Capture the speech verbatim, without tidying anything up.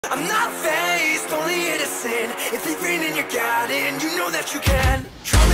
I'm not faced, only innocent. If you've been in your garden, you know that you can. Trouble